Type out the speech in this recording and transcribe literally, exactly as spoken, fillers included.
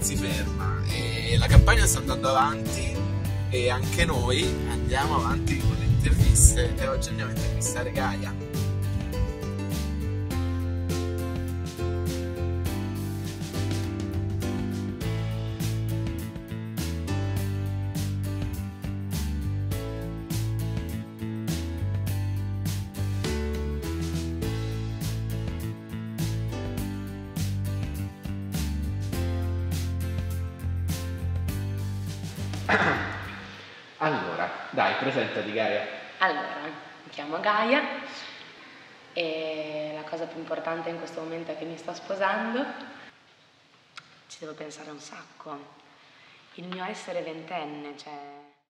si ferma e la campagna sta andando avanti e anche noi andiamo avanti con le interviste e oggi andiamo a intervistare Gaia. Allora, dai, presentati Gaia. Allora, mi chiamo Gaia e la cosa più importante in questo momento è che mi sto sposando. Ci devo pensare un sacco. Il mio essere ventenne, cioè...